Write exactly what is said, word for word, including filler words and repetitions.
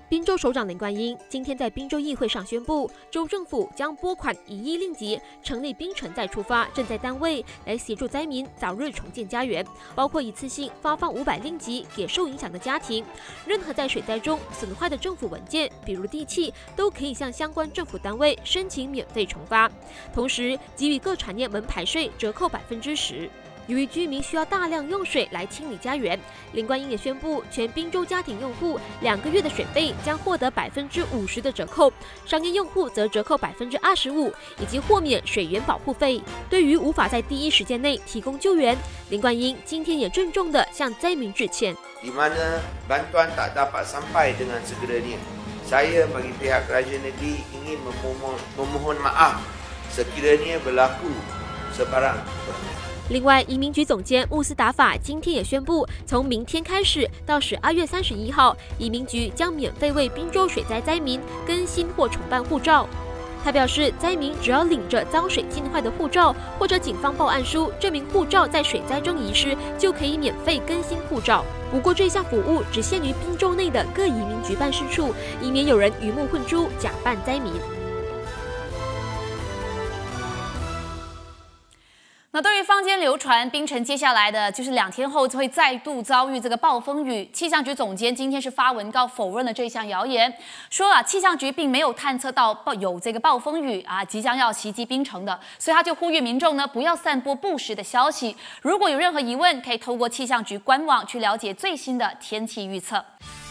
宾州首长林冠英今天在宾州议会上宣布，州政府将拨款一亿令吉，成立宾城再出发赈灾单位，来协助灾民早日重建家园，包括一次性发放五百令吉给受影响的家庭。任何在水灾中损坏的政府文件，比如地契，都可以向相关政府单位申请免费重发，同时给予各产业门牌税折扣百分之十。 由于居民需要大量用水来清理家园，林冠英也宣布，全宾州家庭用户两个月的水费将获得百分之五十的折扣，商业用户则折扣百分之二十五，以及豁免水源保护费。对于无法在第一时间内提供救援，林冠英今天也郑重地向灾民致歉。 Di mana bantuan tak dapat sampai dengan segeranya, saya bagi pihak kerajaan negeri ingin memohon, memohon maaf sekiranya berlaku sebarang. 另外，移民局总监穆斯达法今天也宣布，从明天开始到十二月三十一号，移民局将免费为宾州水灾灾民更新或重办护照。他表示，灾民只要领着遭水浸坏的护照，或者警方报案书证明护照在水灾中遗失，就可以免费更新护照。不过，这项服务只限于宾州内的各移民局办事处，以免有人鱼目混珠，假扮灾民。 那对于坊间流传，槟城接下来的就是两天后会再度遭遇这个暴风雨。气象局总监今天是发文告否认了这项谣言，说啊，气象局并没有探测到有这个暴风雨啊即将要袭击槟城的，所以他就呼吁民众呢不要散播不实的消息。如果有任何疑问，可以透过气象局官网去了解最新的天气预测。